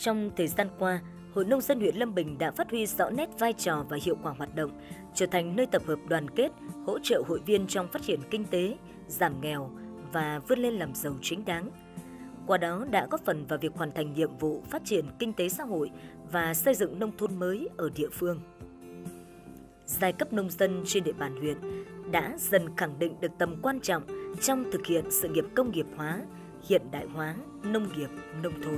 Trong thời gian qua, Hội Nông dân huyện Lâm Bình đã phát huy rõ nét vai trò và hiệu quả hoạt động, trở thành nơi tập hợp đoàn kết, hỗ trợ hội viên trong phát triển kinh tế, giảm nghèo và vươn lên làm giàu chính đáng. Qua đó đã góp phần vào việc hoàn thành nhiệm vụ phát triển kinh tế xã hội và xây dựng nông thôn mới ở địa phương. Giai cấp nông dân trên địa bàn huyện đã dần khẳng định được tầm quan trọng trong thực hiện sự nghiệp công nghiệp hóa, hiện đại hóa nông nghiệp nông thôn.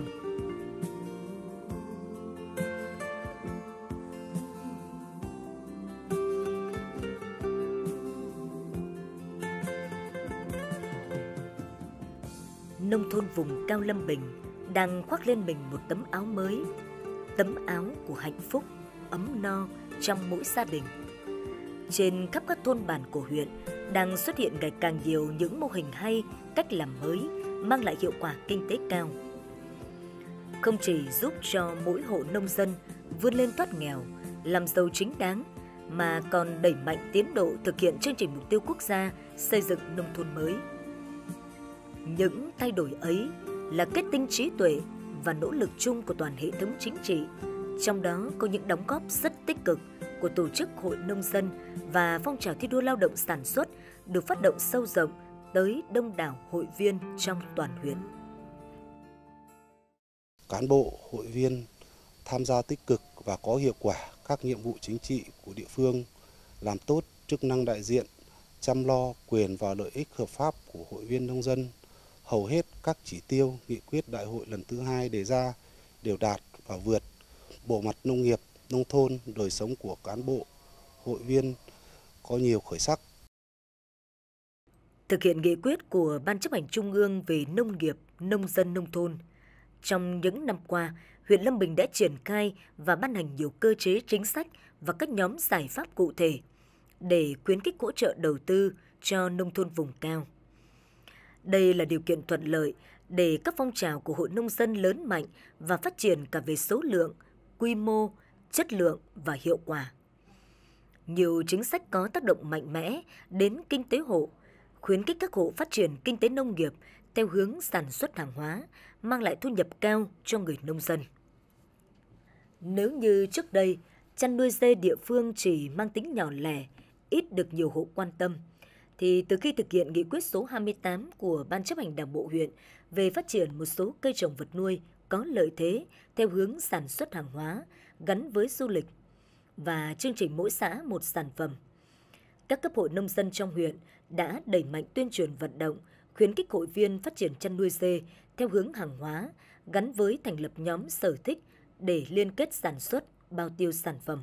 Nông thôn vùng cao Lâm Bình đang khoác lên mình một tấm áo mới, tấm áo của hạnh phúc, ấm no trong mỗi gia đình. Trên khắp các thôn bản của huyện đang xuất hiện ngày càng nhiều những mô hình hay, cách làm mới mang lại hiệu quả kinh tế cao. Không chỉ giúp cho mỗi hộ nông dân vươn lên thoát nghèo, làm giàu chính đáng, mà còn đẩy mạnh tiến độ thực hiện chương trình mục tiêu quốc gia xây dựng nông thôn mới. Những thay đổi ấy là kết tinh trí tuệ và nỗ lực chung của toàn hệ thống chính trị, trong đó có những đóng góp rất tích cực của tổ chức hội nông dân và phong trào thi đua lao động sản xuất được phát động sâu rộng tới đông đảo hội viên trong toàn huyện. Cán bộ, hội viên tham gia tích cực và có hiệu quả các nhiệm vụ chính trị của địa phương, làm tốt chức năng đại diện, chăm lo quyền và lợi ích hợp pháp của hội viên nông dân. Hầu hết các chỉ tiêu nghị quyết đại hội lần thứ 2 đề ra đều đạt và vượt. Bộ mặt nông nghiệp, nông thôn, đời sống của cán bộ, hội viên có nhiều khởi sắc. Thực hiện nghị quyết của Ban chấp hành Trung ương về nông nghiệp, nông dân, nông thôn, trong những năm qua, huyện Lâm Bình đã triển khai và ban hành nhiều cơ chế chính sách và các nhóm giải pháp cụ thể để khuyến khích hỗ trợ đầu tư cho nông thôn vùng cao. Đây là điều kiện thuận lợi để các phong trào của hội nông dân lớn mạnh và phát triển cả về số lượng, quy mô, chất lượng và hiệu quả. Nhiều chính sách có tác động mạnh mẽ đến kinh tế hộ, khuyến khích các hộ phát triển kinh tế nông nghiệp theo hướng sản xuất hàng hóa, mang lại thu nhập cao cho người nông dân. Nếu như trước đây, chăn nuôi dê địa phương chỉ mang tính nhỏ lẻ, ít được nhiều hộ quan tâm, thì từ khi thực hiện nghị quyết số 28 của Ban chấp hành Đảng bộ huyện về phát triển một số cây trồng vật nuôi có lợi thế theo hướng sản xuất hàng hóa gắn với du lịch và chương trình mỗi xã một sản phẩm, các cấp hội nông dân trong huyện đã đẩy mạnh tuyên truyền vận động, khuyến khích hội viên phát triển chăn nuôi dê theo hướng hàng hóa gắn với thành lập nhóm sở thích để liên kết sản xuất, bao tiêu sản phẩm.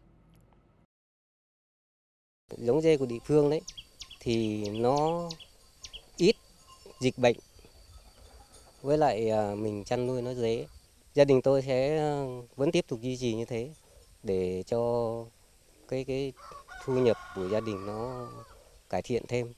Giống dê của địa phương đấy thì nó ít dịch bệnh, với lại mình chăn nuôi nó dễ. Gia đình tôi sẽ vẫn tiếp tục duy trì như thế để cho cái thu nhập của gia đình nó cải thiện thêm.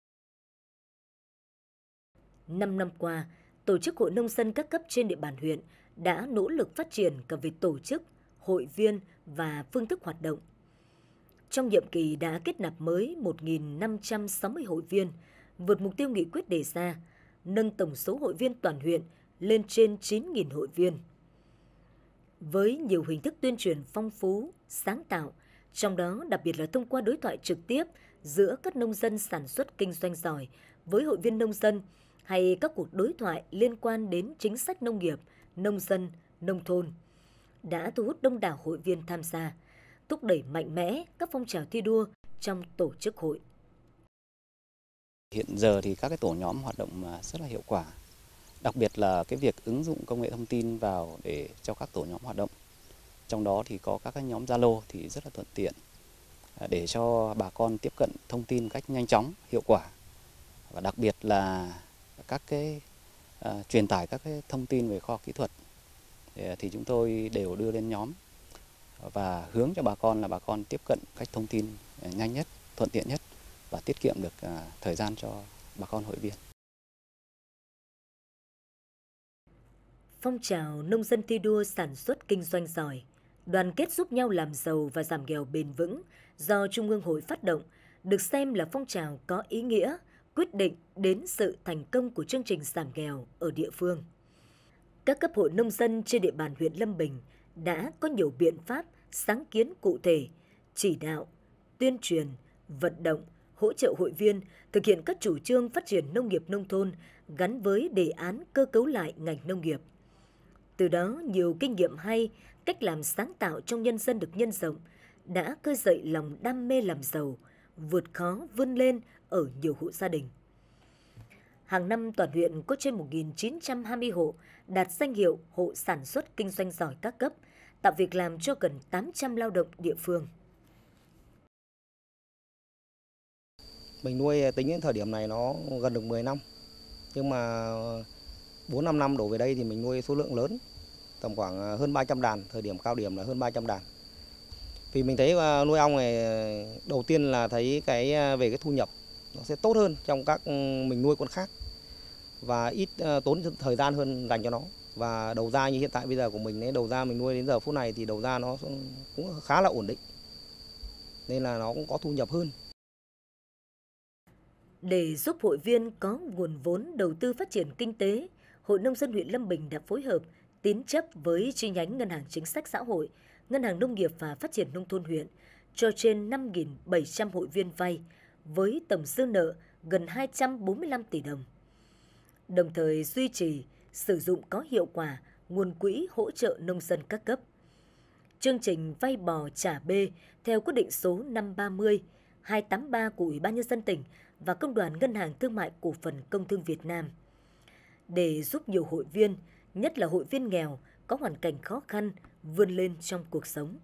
5 năm qua, tổ chức hội nông dân các cấp trên địa bàn huyện đã nỗ lực phát triển cả về tổ chức, hội viên và phương thức hoạt động. Trong nhiệm kỳ đã kết nạp mới 1.560 hội viên, vượt mục tiêu nghị quyết đề ra, nâng tổng số hội viên toàn huyện lên trên 9.000 hội viên. Với nhiều hình thức tuyên truyền phong phú, sáng tạo, trong đó đặc biệt là thông qua đối thoại trực tiếp giữa các nông dân sản xuất kinh doanh giỏi với hội viên nông dân hay các cuộc đối thoại liên quan đến chính sách nông nghiệp, nông dân, nông thôn, đã thu hút đông đảo hội viên tham gia, thúc đẩy mạnh mẽ các phong trào thi đua trong tổ chức hội. Hiện giờ thì các cái tổ nhóm hoạt động rất là hiệu quả, đặc biệt là cái việc ứng dụng công nghệ thông tin vào để cho các tổ nhóm hoạt động. Trong đó thì có các cái nhóm Zalo thì rất là thuận tiện để cho bà con tiếp cận thông tin cách nhanh chóng, hiệu quả, và đặc biệt là các cái truyền tải các cái thông tin về khoa học kỹ thuật thì chúng tôi đều đưa lên nhóm và hướng cho bà con là bà con tiếp cận cách thông tin nhanh nhất, thuận tiện nhất và tiết kiệm được thời gian cho bà con hội viên. Phong trào nông dân thi đua sản xuất kinh doanh giỏi, đoàn kết giúp nhau làm giàu và giảm nghèo bền vững do Trung ương Hội phát động được xem là phong trào có ý nghĩa, quyết định đến sự thành công của chương trình giảm nghèo ở địa phương. Các cấp hội nông dân trên địa bàn huyện Lâm Bình đã có nhiều biện pháp, sáng kiến cụ thể, chỉ đạo, tuyên truyền, vận động, hỗ trợ hội viên thực hiện các chủ trương phát triển nông nghiệp nông thôn gắn với đề án cơ cấu lại ngành nông nghiệp. Từ đó, nhiều kinh nghiệm hay, cách làm sáng tạo trong nhân dân được nhân rộng, đã khơi dậy lòng đam mê làm giàu, vượt khó vươn lên ở nhiều hộ gia đình. Hàng năm toàn huyện có trên 1.920 hộ đạt danh hiệu hộ sản xuất kinh doanh giỏi các cấp, tạo việc làm cho gần 800 lao động địa phương. Mình nuôi tính đến thời điểm này nó gần được 10 năm. Nhưng mà 4-5 năm đổ về đây thì mình nuôi số lượng lớn, tầm khoảng hơn 300 đàn, thời điểm cao điểm là hơn 300 đàn. Vì mình thấy nuôi ong này đầu tiên là thấy về cái thu nhập nó sẽ tốt hơn trong các mình nuôi con khác và ít tốn thời gian hơn dành cho nó. Và đầu ra như hiện tại bây giờ của mình ấy, đầu ra mình nuôi đến giờ phút này thì đầu ra nó cũng khá là ổn định. Nên là nó cũng có thu nhập hơn. Để giúp hội viên có nguồn vốn đầu tư phát triển kinh tế, Hội Nông dân huyện Lâm Bình đã phối hợp tín chấp với chi nhánh Ngân hàng Chính sách Xã hội, Ngân hàng Nông nghiệp và Phát triển Nông thôn huyện cho trên 5.700 hội viên vay với tổng dư nợ gần 245 tỷ đồng. Đồng thời duy trì, sử dụng có hiệu quả nguồn quỹ hỗ trợ nông dân các cấp. Chương trình vay bò trả bê theo quyết định số 530/283 của Ủy ban Nhân dân tỉnh và Công đoàn Ngân hàng Thương mại Cổ phần Công thương Việt Nam để giúp nhiều hội viên, nhất là hội viên nghèo, có hoàn cảnh khó khăn, vươn lên trong cuộc sống.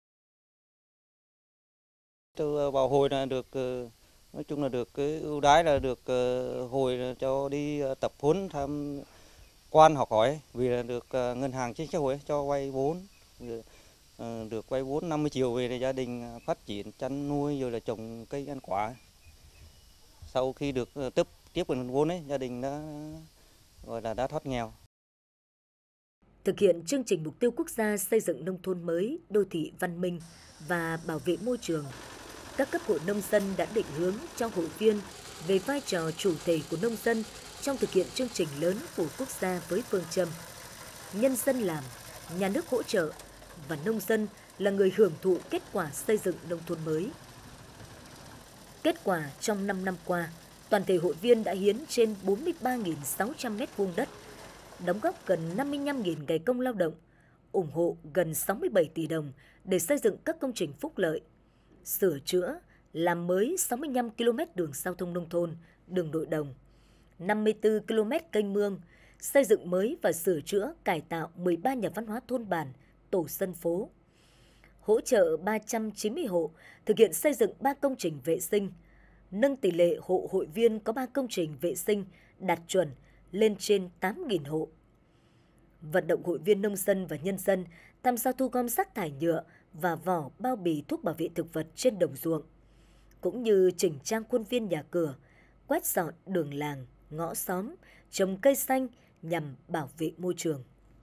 Tôi vào hội là được, nói chung là được cái ưu đãi là được hội cho đi tập huấn tham quan học hỏi, vì là được Ngân hàng Chính sách hội cho vay vốn, được vay vốn 50 triệu về để gia đình phát triển chăn nuôi rồi là trồng cây ăn quả. Sau khi được tiếp cận vốn ấy, gia đình đã thoát nghèo. Thực hiện chương trình mục tiêu quốc gia xây dựng nông thôn mới, đô thị văn minh và bảo vệ môi trường, các cấp hội nông dân đã định hướng cho hội viên về vai trò chủ thể của nông dân trong thực hiện chương trình lớn của quốc gia với phương châm nhân dân làm, nhà nước hỗ trợ và nông dân là người hưởng thụ kết quả xây dựng nông thôn mới. Kết quả trong 5 năm qua, toàn thể hội viên đã hiến trên 43.600 m2 đất, đóng góp gần 55.000 ngày công lao động, ủng hộ gần 67 tỷ đồng để xây dựng các công trình phúc lợi, sửa chữa, làm mới 65 km đường giao thông nông thôn, đường nội đồng, 54 km kênh mương, xây dựng mới và sửa chữa cải tạo 13 nhà văn hóa thôn bản, tổ dân phố, hỗ trợ 390 hộ thực hiện xây dựng 3 công trình vệ sinh, nâng tỷ lệ hộ hội viên có 3 công trình vệ sinh đạt chuẩn lên trên 8.000 hộ. Vận động hội viên nông dân và nhân dân tham gia thu gom rác thải nhựa và vỏ bao bì thuốc bảo vệ thực vật trên đồng ruộng, cũng như chỉnh trang khuôn viên nhà cửa, quét dọn đường làng, ngõ xóm, trồng cây xanh nhằm bảo vệ môi trường.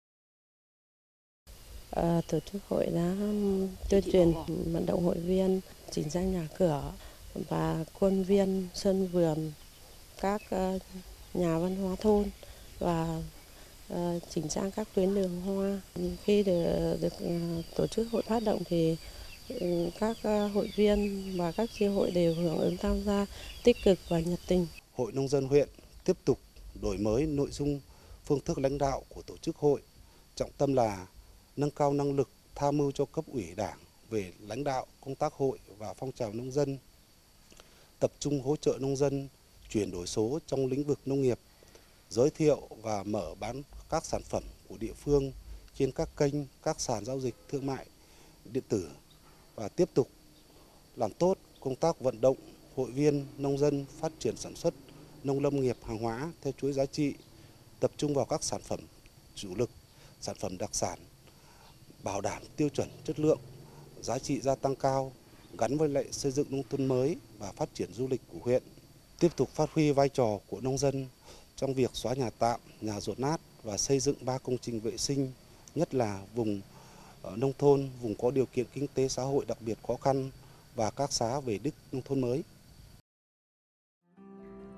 Tổ chức hội đã tuyên truyền vận động hội viên chỉnh trang nhà cửa và khuôn viên sân vườn, các nhà văn hóa thôn và chỉnh trang các tuyến đường hoa. Khi được tổ chức hội phát động thì các hội viên và các chi hội đều hưởng ứng tham gia tích cực và nhiệt tình. Hội Nông dân huyện tiếp tục đổi mới nội dung, phương thức lãnh đạo của tổ chức hội, trọng tâm là nâng cao năng lực tham mưu cho cấp ủy Đảng về lãnh đạo công tác hội và phong trào nông dân, tập trung hỗ trợ nông dân chuyển đổi số trong lĩnh vực nông nghiệp, giới thiệu và mở bán các sản phẩm của địa phương trên các kênh, các sàn giao dịch thương mại điện tử và tiếp tục làm tốt công tác vận động hội viên nông dân phát triển sản xuất nông lâm nghiệp hàng hóa theo chuỗi giá trị, tập trung vào các sản phẩm chủ lực, sản phẩm đặc sản, bảo đảm tiêu chuẩn chất lượng, giá trị gia tăng cao, gắn với lại xây dựng nông thôn mới và phát triển du lịch của huyện. Tiếp tục phát huy vai trò của nông dân trong việc xóa nhà tạm, nhà dột nát và xây dựng 3 công trình vệ sinh, nhất là vùng nông thôn, vùng có điều kiện kinh tế xã hội đặc biệt khó khăn và các xã về đích nông thôn mới.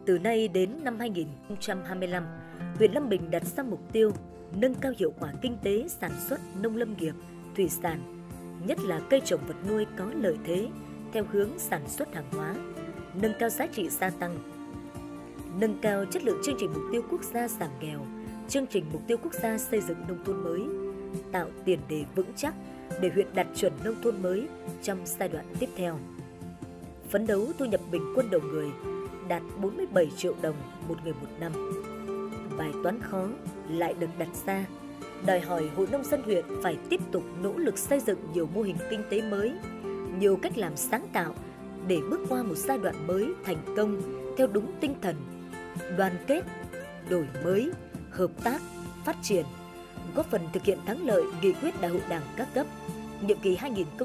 Từ nay đến năm 2025, huyện Lâm Bình đặt ra mục tiêu nâng cao hiệu quả kinh tế sản xuất nông lâm nghiệp, thủy sản, nhất là cây trồng vật nuôi có lợi thế theo hướng sản xuất hàng hóa, nâng cao giá trị gia tăng, nâng cao chất lượng chương trình mục tiêu quốc gia giảm nghèo, chương trình mục tiêu quốc gia xây dựng nông thôn mới, tạo tiền đề vững chắc để huyện đạt chuẩn nông thôn mới trong giai đoạn tiếp theo. Phấn đấu thu nhập bình quân đầu người đạt 47 triệu đồng một người một năm. Bài toán khó lại được đặt ra, đòi hỏi Hội Nông dân huyện phải tiếp tục nỗ lực xây dựng nhiều mô hình kinh tế mới, nhiều cách làm sáng tạo để bước qua một giai đoạn mới thành công theo đúng tinh thần đoàn kết, đổi mới, hợp tác, phát triển, góp phần thực hiện thắng lợi nghị quyết Đại hội Đảng các cấp nhiệm kỳ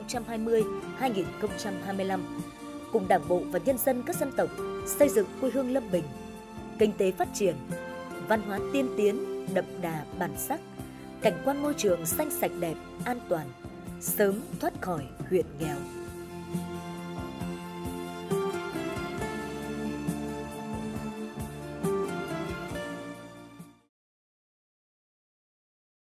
2020-2025 cùng Đảng bộ và nhân dân các dân tộc xây dựng quê hương Lâm Bình, kinh tế phát triển, văn hóa tiên tiến, đậm đà bản sắc, cảnh quan môi trường xanh sạch đẹp, an toàn, sớm thoát khỏi huyện nghèo.